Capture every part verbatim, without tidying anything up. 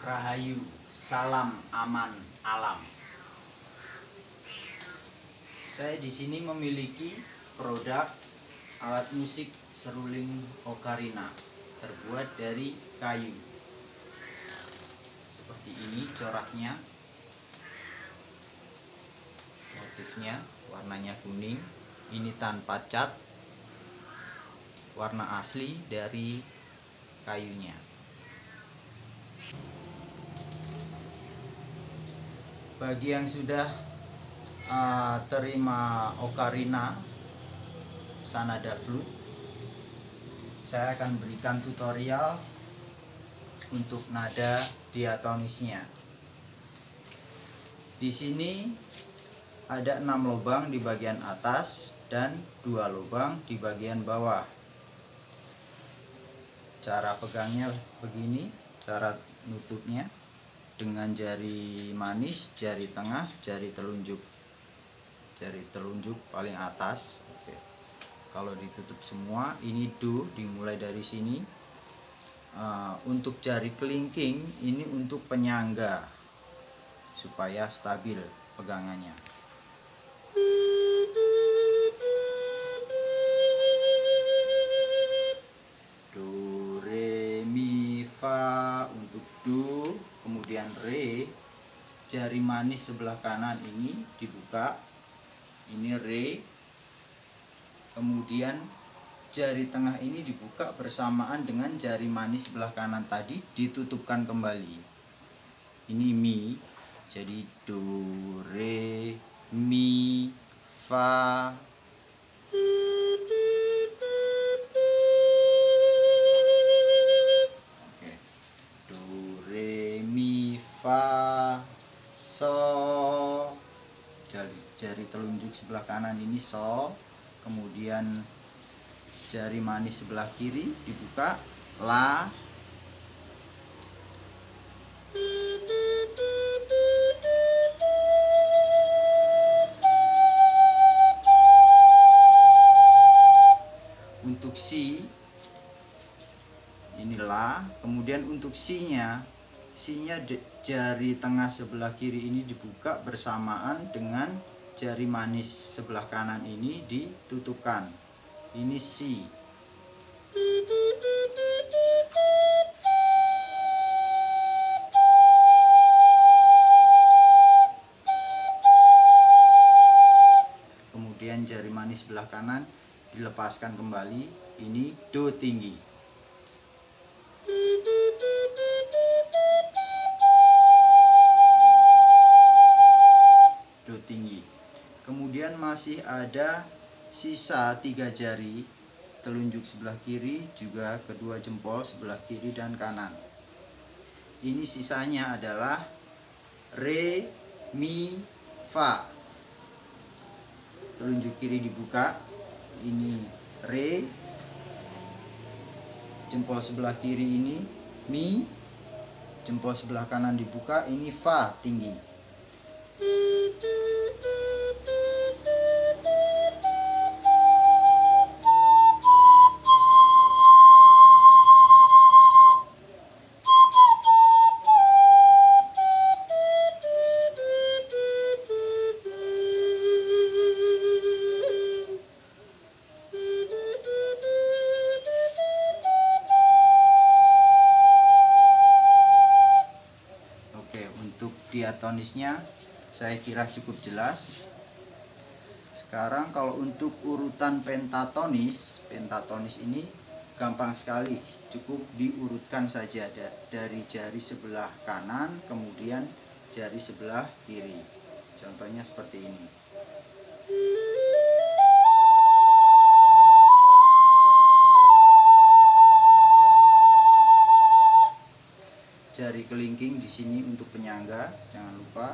Rahayu, salam aman alam. Saya di sini memiliki produk alat musik seruling ocarina terbuat dari kayu. Seperti ini coraknya, motifnya warnanya kuning. Ini tanpa cat, warna asli dari kayunya. Bagi yang sudah uh, terima ocarina Sanada Flute, saya akan berikan tutorial untuk nada diatonisnya. Di sini ada enam lubang di bagian atas dan dua lubang di bagian bawah. Cara pegangnya begini, cara nutupnya dengan jari manis, jari tengah, jari telunjuk. Jari telunjuk paling atas. Oke. Kalau ditutup semua, ini do, dimulai dari sini. Uh, untuk jari kelingking ini untuk penyangga supaya stabil pegangannya. Do, re, mi, fa untuk do, kemudian re. Jari manis sebelah kanan ini dibuka, ini re. Kemudian jari tengah ini dibuka bersamaan dengan jari manis sebelah kanan tadi, ditutupkan kembali. Ini mi, jadi do, re, mi, fa. Oke. Do, re, mi, fa, so. Jari, jari telunjuk sebelah kanan ini so. Kemudian jari manis sebelah kiri dibuka, la. Untuk si ini la. Kemudian untuk si nya, si nya jari tengah sebelah kiri ini dibuka bersamaan dengan jari manis sebelah kanan ini ditutupkan. Ini si. Kemudian jari manis sebelah kanan dilepaskan kembali. Ini do tinggi. Do tinggi. Kemudian masih ada sisa tiga jari telunjuk sebelah kiri, juga kedua jempol sebelah kiri dan kanan. Ini sisanya adalah re, mi, fa. Telunjuk kiri dibuka, ini re. Jempol sebelah kiri ini mi. Jempol sebelah kanan dibuka, ini fa tinggi. Untuk diatonisnya saya kira cukup jelas. Sekarang kalau untuk urutan pentatonis, pentatonis ini gampang sekali, cukup diurutkan saja dari jari sebelah kanan kemudian jari sebelah kiri. Contohnya seperti ini. Jari kelingking di sini untuk penyangga, jangan lupa.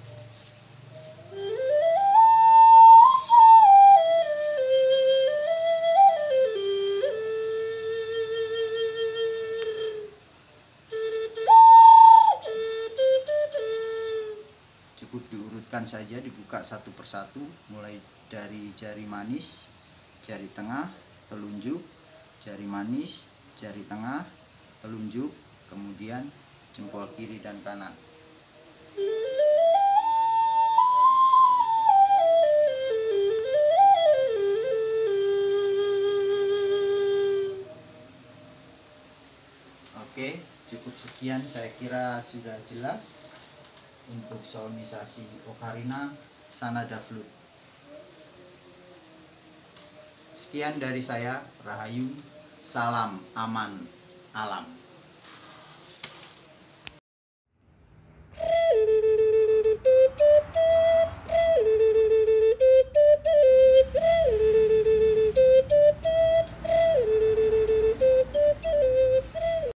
Cukup diurutkan saja, dibuka satu persatu, mulai dari jari manis, jari tengah, telunjuk, jari manis, jari tengah, telunjuk, kemudian jempol kiri dan kanan. Oke, cukup sekian, saya kira sudah jelas untuk sonisasi ocarina Sanada Flute. Sekian dari saya, Rahayu, salam aman alam.